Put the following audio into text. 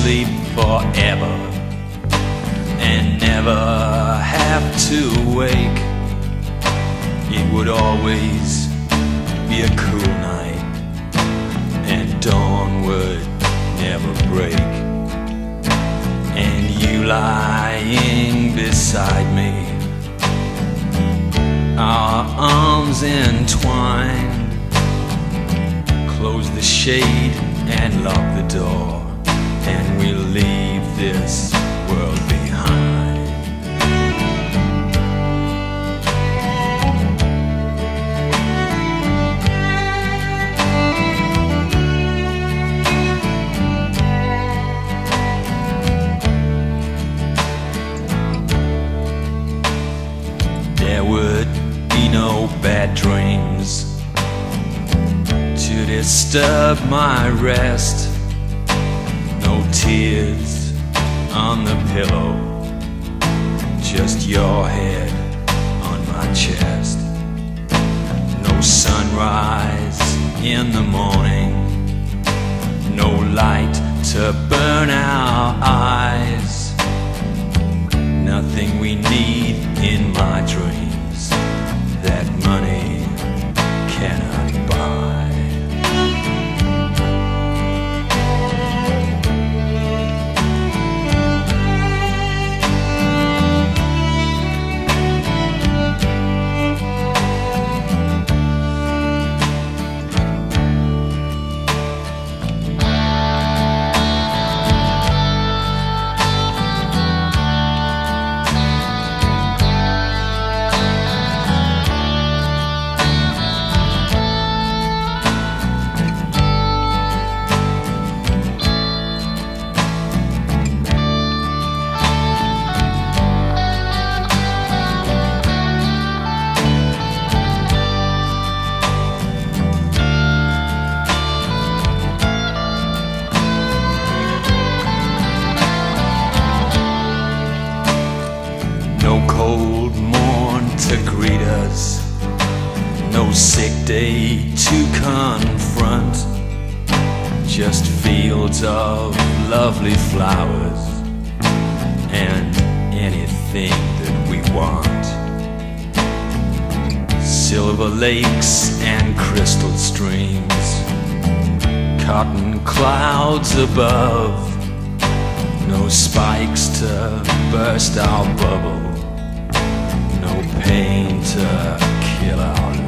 sleep forever and never have to wake. It would always be a cool night and dawn would never break. And you lying beside me, our arms entwined, close the shade and lock the door, and we'll leave this world behind. There would be no bad dreams to disturb my rest, no tears on the pillow, just your head on my chest. No sunrise in the morning, no light to burn our eyes, nothing we need in my dreams that money cannot buy. No cold morn to greet us, no sick day to confront, just fields of lovely flowers and anything that we want. Silver lakes and crystal streams, cotton clouds above, no spikes to burst our bubble, no pain to kill our love.